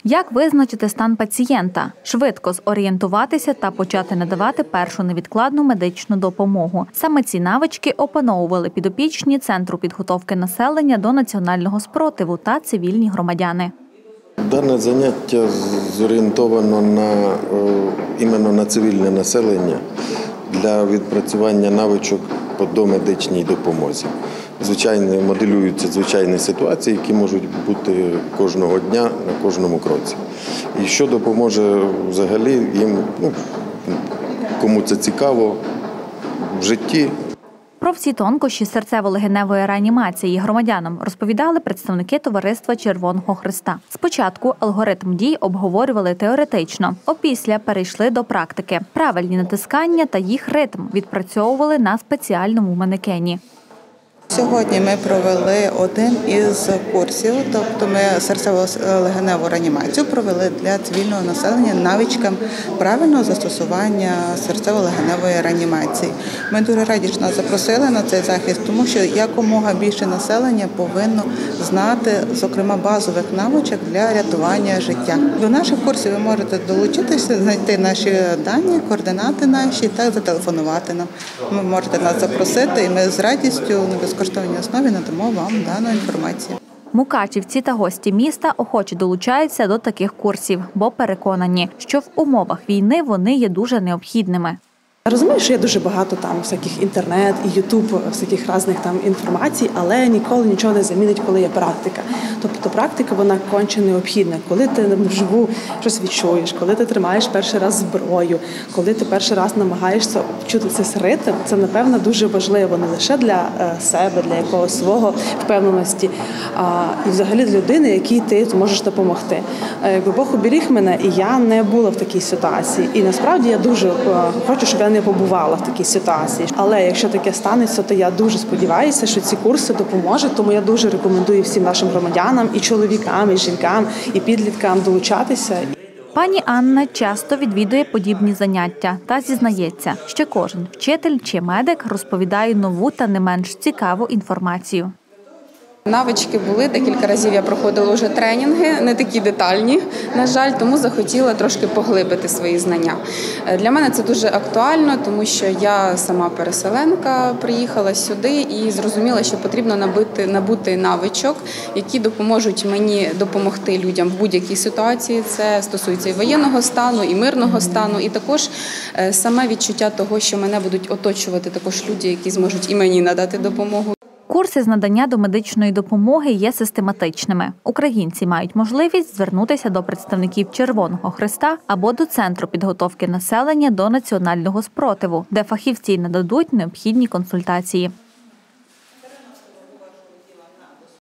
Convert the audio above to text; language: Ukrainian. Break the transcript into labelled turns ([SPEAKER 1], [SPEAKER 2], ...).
[SPEAKER 1] Як визначити стан пацієнта, швидко зорієнтуватися та почати надавати першу невідкладну медичну допомогу. Саме ці навички опановували підопічні Центру підготовки населення до національного спротиву та цивільні громадяни.
[SPEAKER 2] Дане заняття зорієнтовано іменно на цивільне населення для відпрацювання навичок по домедичній допомозі. Звичайно, моделюються звичайні ситуації, які можуть бути кожного дня на кожному кроці. І що допоможе взагалі їм, кому це цікаво, в житті.
[SPEAKER 1] Про всі тонкощі серцево-легеневої реанімації громадянам розповідали представники товариства Червоного Хреста. Спочатку алгоритм дій обговорювали теоретично, опісля перейшли до практики. Правильні натискання та їх ритм відпрацьовували на спеціальному манекені.
[SPEAKER 3] Сьогодні ми провели один із курсів, тобто ми серцево-легеневу реанімацію провели для цивільного населення навичкам правильного застосування серцево-легеневої реанімації. Ми дуже раді, що нас запросили на цей захід, тому що якомога більше населення повинно знати, зокрема, базових навичок для рятування життя. До наших курсів ви можете долучитися, знайти наші дані, координати наші та зателефонувати нам. Ви можете нас запросити, і ми з радістю на безкоштовній основі надамо вам дану інформацію.
[SPEAKER 1] Мукачівці та гості міста охоче долучаються до таких курсів, бо переконані, що в умовах війни вони є дуже необхідними.
[SPEAKER 4] Розумію, що є дуже багато там всяких інтернет і ютуб, всяких різних там інформацій, але ніколи нічого не замінить, коли є практика. Тобто практика, вона конче необхідна. Коли ти вживу щось відчуєш, коли ти тримаєш перший раз зброю, коли ти перший раз намагаєшся чути цей ритм, це, напевно, дуже важливо не лише для себе, для якогось свого впевненості, а і взагалі для людини, якій ти зможеш допомогти. Якби Бог уберіг мене, і я не була в такій ситуації. І насправді я дуже хочу, щоб я не побувала в такій ситуації. Але якщо таке станеться, то я дуже сподіваюся, що ці курси допоможуть, тому я дуже рекомендую всім нашим громадянам, і чоловікам, і жінкам, і підліткам долучатися.
[SPEAKER 1] Пані Анна часто відвідує подібні заняття та зізнається, що кожен вчитель чи медик розповідає нову та не менш цікаву інформацію.
[SPEAKER 5] Навички були, декілька разів я проходила вже тренінги, не такі детальні, на жаль, тому захотіла трошки поглибити свої знання. Для мене це дуже актуально, тому що я сама переселенка, приїхала сюди і зрозуміла, що потрібно набути навичок, які допоможуть мені допомогти людям в будь-якій ситуації. Це стосується і воєнного стану, і мирного стану, і також саме відчуття того, що мене будуть оточувати також люди, які зможуть і мені надати допомогу.
[SPEAKER 1] Курси з надання домедичної допомоги є систематичними. Українці мають можливість звернутися до представників Червоного Хреста або до Центру підготовки населення до національного спротиву, де фахівці нададуть необхідні консультації.